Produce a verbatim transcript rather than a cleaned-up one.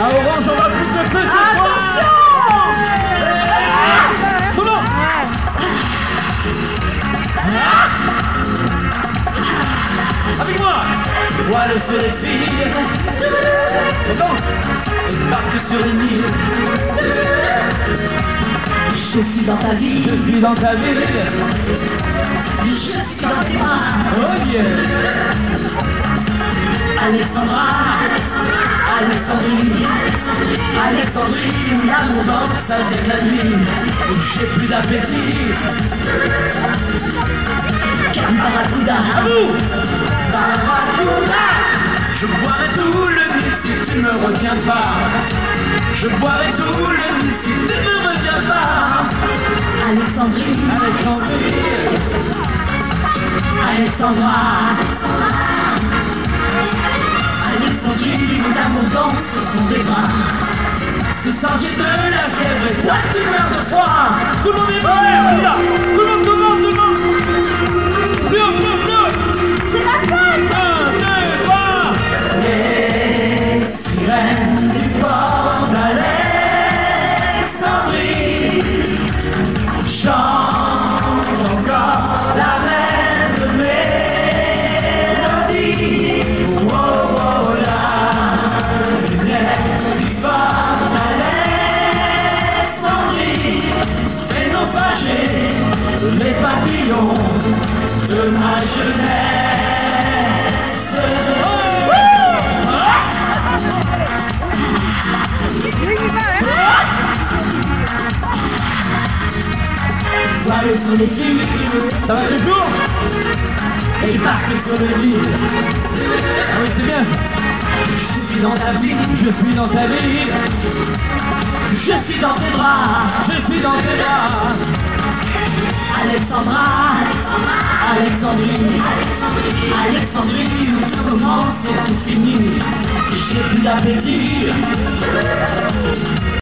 À Orange, on va plus se faire ce soir. Tout le monde. Avec moi. Vois le feu des filles. Et donc, et partent sur les îles. Je suis dans ta vie, Je suis dans ta vie. je suis dans tes bras. Oh yeah. Alexandra, Alexandrie, Alexandrie, l'amour danse avec la nuit. J'ai plus d'appétit. Barracuda, À vous. Barracuda. Je boirai tout le nuit si tu me retiens pas. Je boirai tout le nuit si tu me retiens pas. Alexandrie, Alexandrie. Alexandra, Alexandrie, l'amour danse sur tes bras. Ce soir j'ai de la fièvre et toi tu meurs de froid. Tout le monde est prêt, on y va. Tout le monde, tout le monde, tout le monde. Plus haut, plus haut, plus haut. C'est la fête. Un, deux, trois. Les sirènes du port d'Alexandrie chantent encore la même mélodie. Oh, oh, oh, la lumière du port d'Alexandrie fait naufrager les papillons de ma jeunesse. Voile sur les filles, Ça va toujours? et parce sur le lit. Ah oui, c'est bien. Je suis dans ta vie, Je suis dans ta vie. je suis dans tes bras. Je suis dans tes bras. Alexandra, Alexandrie, Alexandrie, où tout commence et tout finit. J'ai plus d'appétit.